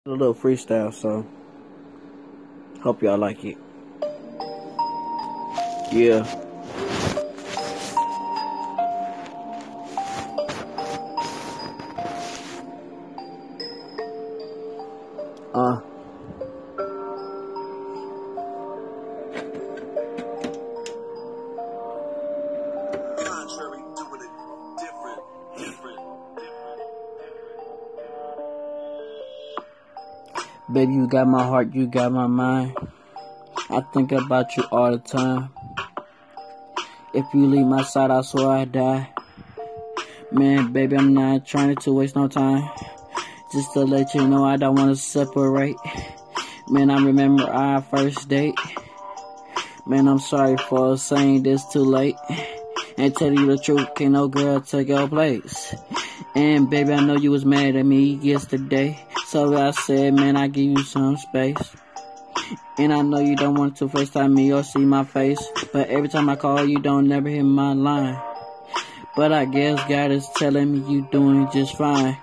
A little freestyle, so hope y'all like it. Yeah. Uh. Contrary, doing it different. Baby, you got my heart, you got my mind. I think about you all the time. If you leave my side, I swear I die. Man, baby, I'm not trying to waste no time. Just to let you know I don't want to separate. Man, I remember our first date. Man, I'm sorry for saying this too late. And tell you the truth, can't no girl take your place. And baby, I know you was mad at me yesterday. So I said, man, I give you some space. And I know you don't want to FaceTime me or see my face. But every time I call, you don't never hit my line. But I guess God is telling me you doing just fine.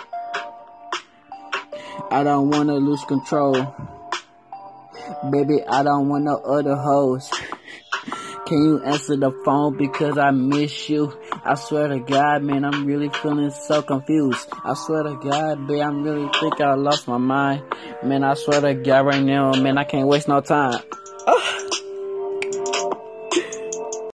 I don't want to lose control. Baby, I don't want no other hoes. Can you answer the phone because I miss you? I swear to God, man, I'm really feeling so confused. I swear to God, babe, I really think I lost my mind. Man, I swear to God right now, man, I can't waste no time.